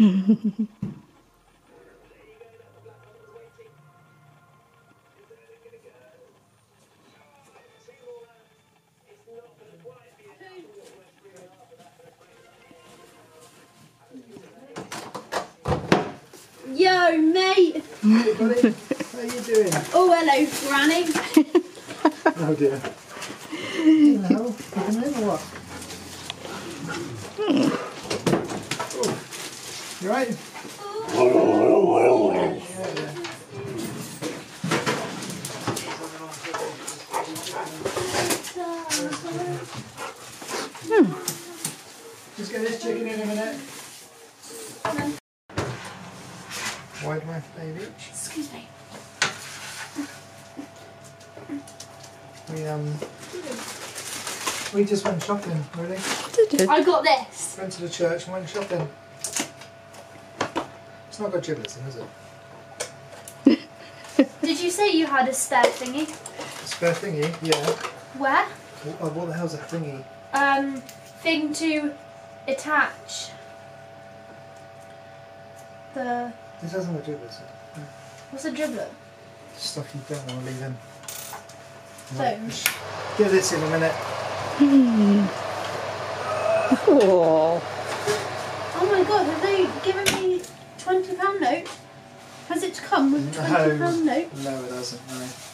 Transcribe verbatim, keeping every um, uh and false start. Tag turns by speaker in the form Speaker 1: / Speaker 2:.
Speaker 1: Yo, mate!
Speaker 2: Hey, buddy. How are you doing?
Speaker 1: Oh, hello, Granny.
Speaker 2: Oh, dear. Hello. You coming in or what? Hmm. Oh. You right? Yeah, yeah. Hmm. Just get this chicken in a minute. Wide mouth baby.
Speaker 1: Excuse me.
Speaker 2: We um we just went shopping, really.
Speaker 1: I got this.
Speaker 2: Went to the church and went shopping. It's not got giblets in, is it?
Speaker 1: Did you say you had a spare thingy?
Speaker 2: A spare thingy? Yeah.
Speaker 1: Where?
Speaker 2: What, what the hell's a thingy?
Speaker 1: Um, thing to attach the...
Speaker 2: This hasn't got giblets in it.
Speaker 1: What's a driblet?
Speaker 2: Stuff you don't want to leave in.
Speaker 1: Phones.
Speaker 2: Get this in a minute.
Speaker 1: Mm. Oh. Oh my god, have they given me twenty pound note? Has it come with a twenty pound
Speaker 2: No.
Speaker 1: note?
Speaker 2: No, it hasn't, no.